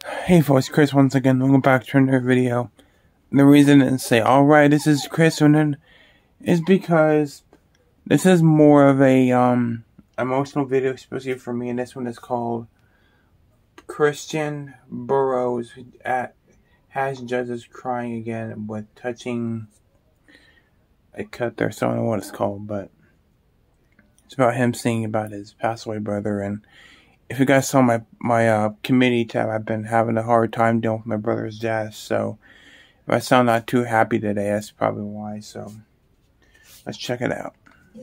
Hey folks, Chris once again. Welcome back to another video. The reason I didn't say alright, this is Chris is because this is more of a emotional video, especially for me, and this one is called Christian Burrows has judges crying again with touching a cut there, so I don't know what it's called, but it's about him singing about his passed away brother. And if you guys saw my committee tab, I've been having a hard time dealing with my brother's death, so if I sound not too happy today, that's probably why. So let's check it out.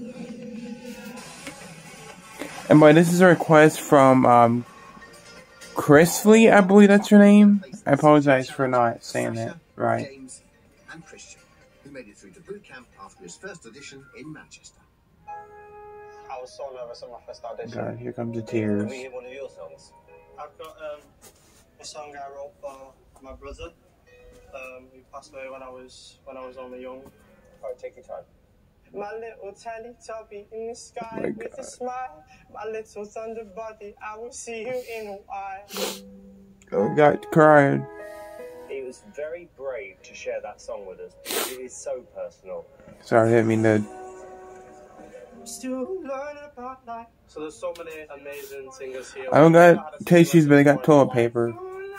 And by this is a request from Chrisley, I believe that's her name. I apologize for not saying that right. James and Christian, who made it through to boot camp after his first audition in Manchester. I was so nervous on my first audition. God, here comes the tears. Can we hear one of your songs? I've got a song I wrote for my brother, who passed away when I was only young. Alright, take your time. My little tiny tubby in the sky with a smile. My little thunder body, I will see you in a while. Oh, God, crying. He was very brave to share that song with us because it is so personal. Sorry, I didn't mean to. Still learning about life. So there's so many amazing singers here. I don't got tissues, but I got toilet paper. I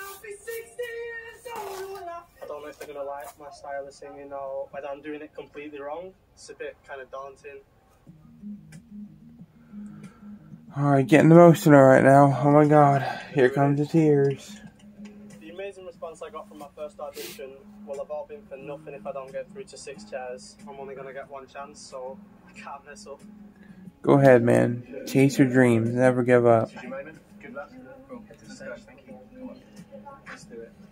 don't know if they're gonna like my style of singing or whether I'm doing it completely wrong. It's a bit kind of daunting. Alright, getting emotional right now. Oh my God, here comes the tears. The amazing response I got from my first audition will have all been for nothing if I don't get through to 6 chairs. I'm only gonna get one chance, so I can't mess up. Go ahead, man. Chase your dreams. Never give up. Good luck. Thank you. Come on. Let's do it.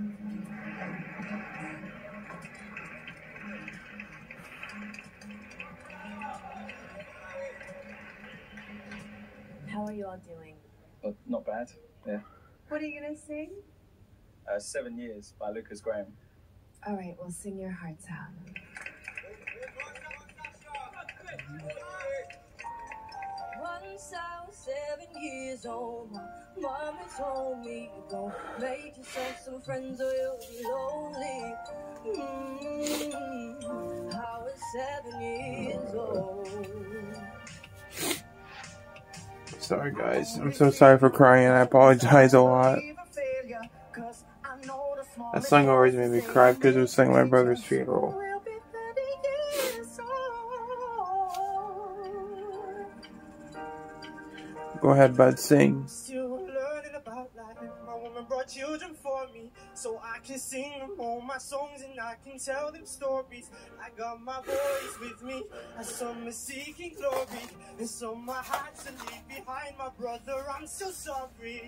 How are you all doing? Not bad, yeah. What are you gonna sing? 7 Years by Lucas Graham. All right, we'll sing your hearts out. Once I was 7 years old, my mama told me, don't make yourself some friends or you'll be lonely. I was 7 years old. Sorry, guys. I'm so sorry for crying. I apologize a lot. That song always made me cry because it was sung at my brother's funeral. Go ahead, bud, sing. Still learning about life. My woman brought children for me, so I can sing them all my songs and I can tell them stories. I got my boys with me, and some are seeking glory, and some my heart to leave behind. My brother, I'm so sorry.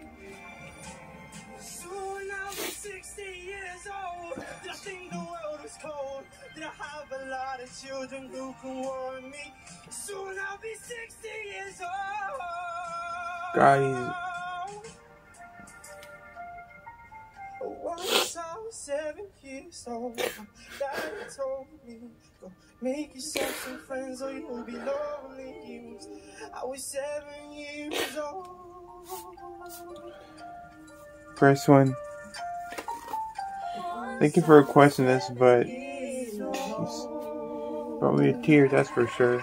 Soon I'll be 60 years old. Did I think the world was cold? Did I have a lot of children who can warm me? Soon I'll be 60 years old. Guys. Once I was 7 years old, my daddy told me, go make yourself some friends or you'll be lonely. I was 7 years old. First one. Thank you for requesting this, but brought me to tears, that's for sure.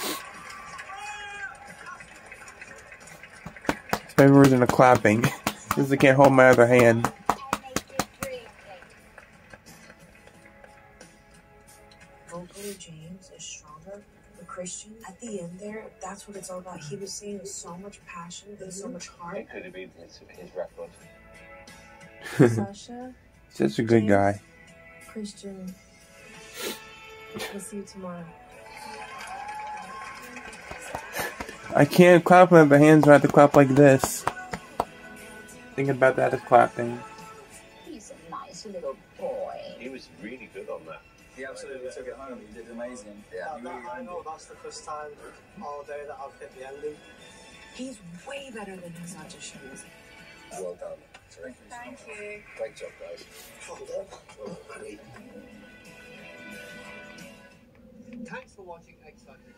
My version of clapping, because I can't hold my other hand. Vocally, James is stronger. The Christian, at the end there, that's what it's all about. He was saying with so much passion and so much heart. It could have been his record. Sasha, Such a good guy. Christian, we'll see you tomorrow. I can't clap with the hands, I have to clap like this. Thinking about that as clapping. He's a nice little boy. He was really good on that. He absolutely took it home. He did amazing. Yeah, I know that's the first time all day that I've hit the ending. He's way better than his auditions. Well done. Terrific. Thank you. Great job, guys. Well done. Well, honey. Thanks for watching xfactor.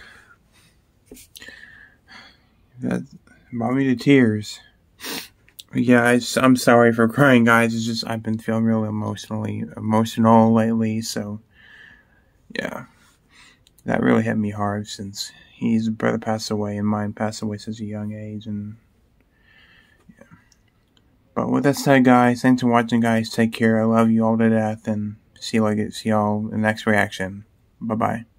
That brought me to tears. Yeah, I'm sorry for crying, guys. It's just I've been feeling real emotional lately, so yeah. That really hit me hard since his brother passed away and mine passed away at such a young age, and yeah. But with that said, guys, thanks for watching, guys. Take care. I love you all to death, and see y'all in the next reaction. Bye-bye.